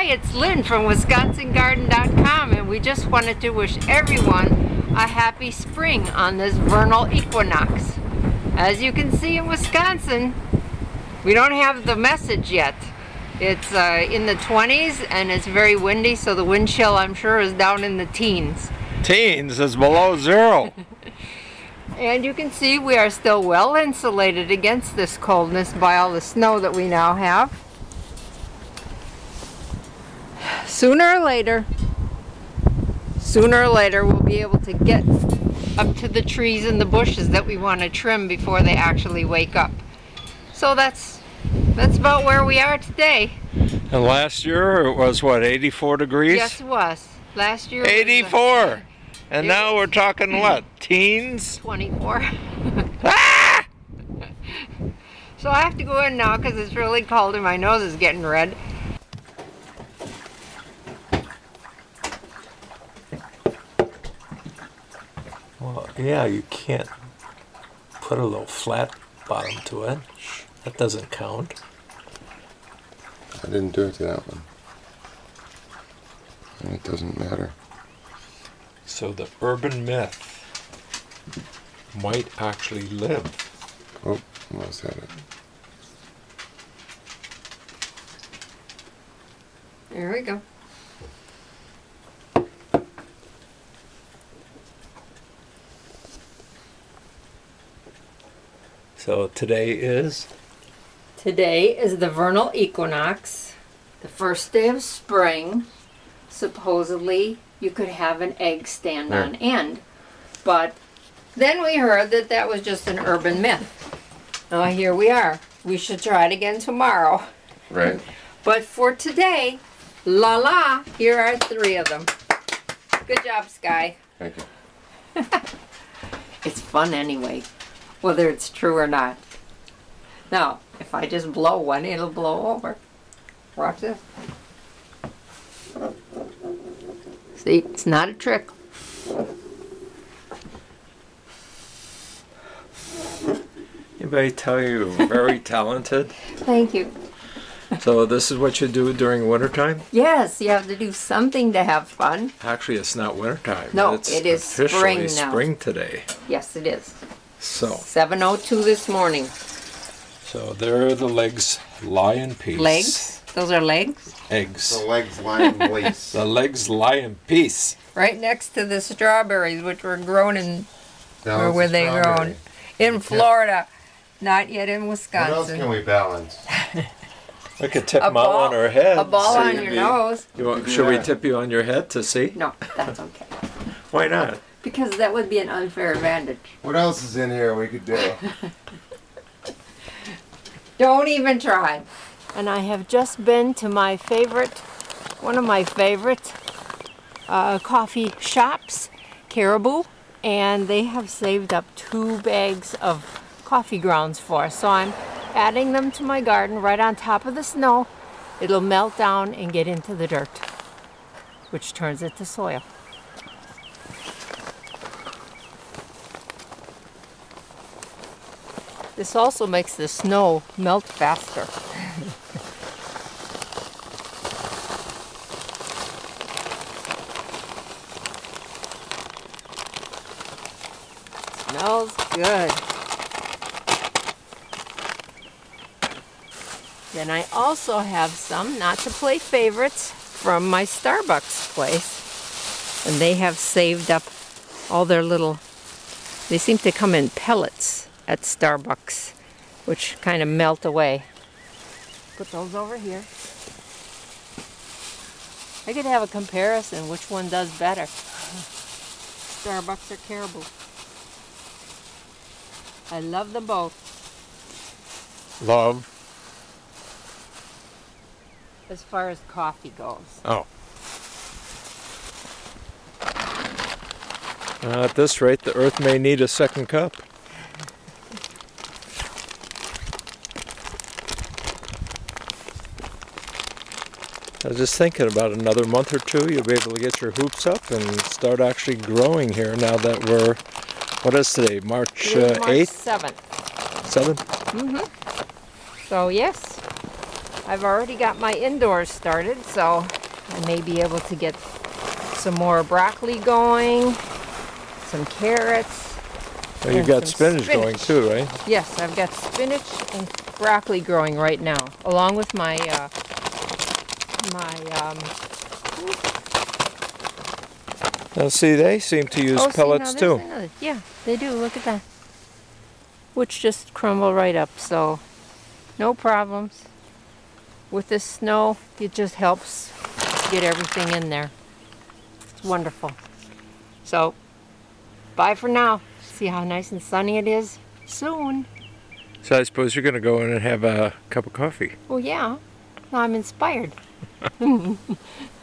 it's Lynn from WisconsinGarden.com, and we just wanted to wish everyone a happy spring on this vernal equinox. As you can see in Wisconsin, we don't have the message yet. It's in the 20s and it's very windy, so the wind chill, I'm sure, is down in the teens. Teens is below zero. And you can see we are still well insulated against this coldness by all the snow that we now have. Sooner or later, we'll be able to get up to the trees and the bushes that we want to trim before they actually wake up. So that's about where we are today. And last year it was what, 84 degrees? Yes, it was. Last year 84! And now we're talking what, teens? 24. Ah! So I have to go in now because it's really cold and my nose is getting red. Well, yeah, you can't put a little flat bottom to it. That doesn't count. I didn't do it to that one. And it doesn't matter. So the urban myth might actually live. Oh, almost had it. There we go. So today is? Today is the vernal equinox, the first day of spring. Supposedly you could have an egg stand on end, but then we heard that that was just an urban myth. Now here we are. We should try it again tomorrow. Right. But for today, la, here are 3 of them. Good job, Sky. Thank you. It's fun anyway, whether it's true or not. Now, if I just blow one, it'll blow over. Watch this. See, it's not a trick. Anybody tell you you're very talented? Thank you. So this is what you do during wintertime? Yes, you have to do something to have fun. Actually, it's not wintertime. No, it's it is officially spring now. spring today. Yes, it is. So 7:02 this morning. So there the legs lie in peace. Legs? Those are legs? Eggs. The legs lie in place. The legs lie in peace. Right next to the strawberries, which were grown in, Balance where were the they strawberry. grown? In Florida, not yet in Wisconsin. What else can we balance? We could tip them all on our head. A ball So on you'd your be- nose. Should we tip you on your head to see? No, that's okay. Why not? Because that would be an unfair advantage. What else is in here we could do? Don't even try. And I have just been to my favorite, one of my favorite coffee shops, Caribou, and they have saved up 2 bags of coffee grounds for us. So I'm adding them to my garden right on top of the snow. It'll melt down and get into the dirt, which turns it to soil. This also makes the snow melt faster. Smells good. Then I also have some, not to play favorites, from my Starbucks place. And they have saved up all their little, they seem to come in pellets at Starbucks, which kind of melt away. Put those over here. I could have a comparison which one does better. Starbucks or Caribou. I love them both. Love. As far as coffee goes. Oh. At this rate, the earth may need a second cup. I was just thinking about another month or 2, you'll be able to get your hoops up and start actually growing here now that we're, what is today, March 8th? 7th. 7th? Mm-hmm. So yes, I've already got my indoors started, so I may be able to get some more broccoli going, some carrots. Well, you've got spinach going too, right? Yes, I've got spinach and broccoli growing right now, along with my Now see, they seem to use pellets too. Yeah, they do. Look at that. Which just crumble right up, so no problems. With this snow, it just helps get everything in there. It's wonderful. So, bye for now. See how nice and sunny it is? Soon. So I suppose you're going to go in and have a cup of coffee. Oh yeah, now I'm inspired.